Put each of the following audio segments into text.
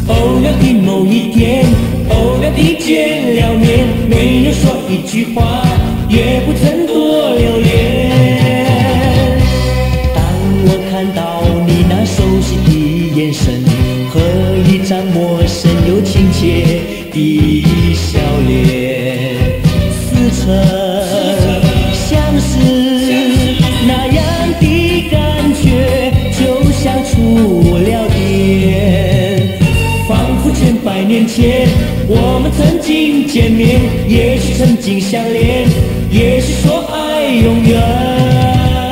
偶然的某一天，偶然地见了面，没有说一句话，也不曾多留恋。当我看到你那熟悉的眼神和一张陌生又亲切的笑脸，似曾相识那样的感觉，就像触了电，仿佛千百年前我们曾经见面，也许曾经相恋，也许说爱永远。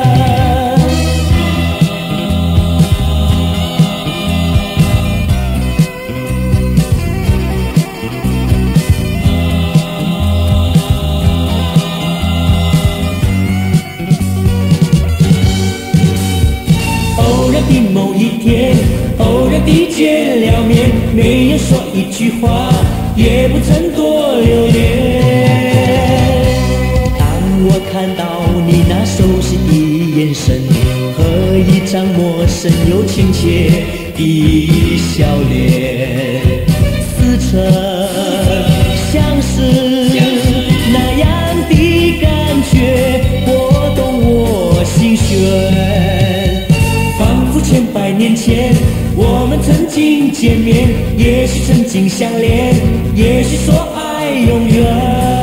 偶然的某一天，偶然地见了面，没有说一句话，也不曾多留恋。当我看到你那熟悉的眼神和一张陌生又亲切的笑脸，似曾相识那样的感觉，拨动我心弦，仿佛千百年前我们曾经见面，也许曾经相恋，也许说爱永远。